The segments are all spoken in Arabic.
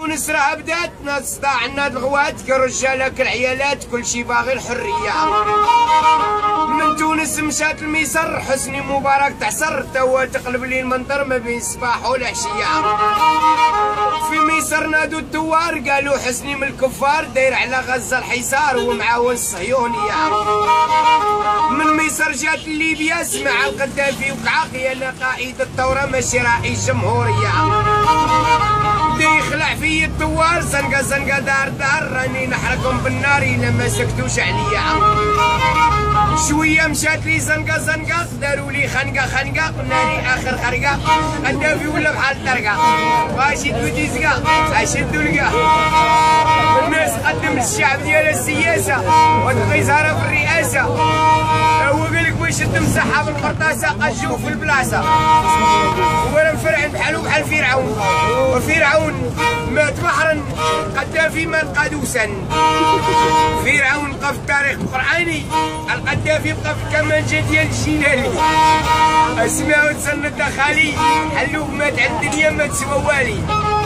تونس راه بدات ناس طاعنا الغوات كالرجاله كالعيالات كل شي باغي الحريه. من تونس مشات الميسر حسني مبارك تعسر توا تقلب لي المنطر ما بين الصباح والعشيه. في ميسر نادوا الثوار قالوا حسني من الكفار داير على غزه الحصار ومعاون الصهيونيه. من ميسر جات ليبيا سمع القذافي وكعاقي انا قائد الثوره ماشي رئيس جمهوريه. بدا يخلع في الثوار زنقه زنقه دار دار راني نحرقهم بالنار الا ما سكتوش عليا. شويه مشات لي زنقه زنقه داروا لي خنقه خنقه قلنا لي اخر خرقه قدافي ولا بحال الطرقه واش يدو ديزكا اشدوا لقاه. الناس قدم للشعب ديال السياسه وتبغي يزهر في الرئاسه. هو قال لك واش تمسحها بالقرطاسه قجو في البلاصه. ولا مفرعن بحالو بحال فرعون وفرعون مات بحرا قدافي مات قادوسا. فرعون بقى في التاريخ القرآني القدافي بقى في الكمانجه ديال الجيلاني. اسمعوا تسند خالي حلوه مات على الدنيا ما تسوى والي.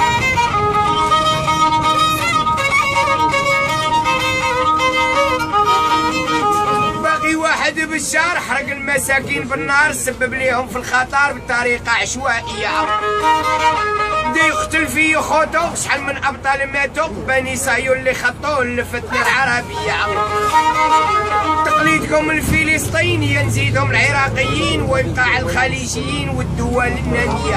باقي واحد بالشهر حرق المساكين بالنهار سبب ليهم في الخطر بطريقه عشوائيه. بدا يقتل في خوتو شحال من ابطال ماتوا بني صهيون اللي خطوه لفتنا العربيه. تقليدكم الفلسطيني نزيدهم العراقيين ويبقى على الخليجيين والدول الناميه.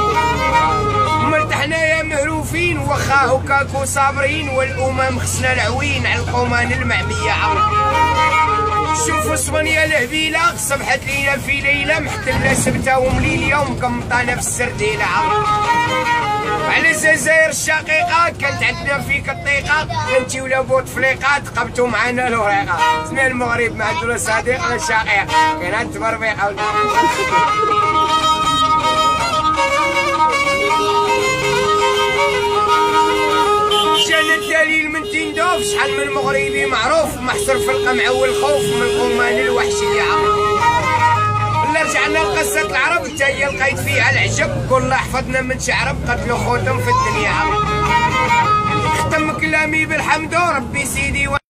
مرتحنا يا مهروفين وخا هكاكو صابرين والامم خصنا العوين على القمان المعميه. شوفوا صبنيا الهبيله صبحت لينا في ليله محتله سبته ومليليه ومقمطانه في السرديله. على الجزائر الشقيقه كانت عندنا فيك الطيقه انتي ولا بوتفليقه تقبتوا معنا الوريقه. سمع المغرب ما عندنا صديق ولا شقيق كاين التبربيقه. جانا الدليل من تندوف شحال من مغربي معروف محصور في القمع والخوف من القمان الوحشيه. لا رجعنا لقصه العرب حتى هي لقيت فيها العجب كل حفظنا من شعرب قتلوا خوتهم في الدنيا. ختم كلامي بالحمد وربي سيدي.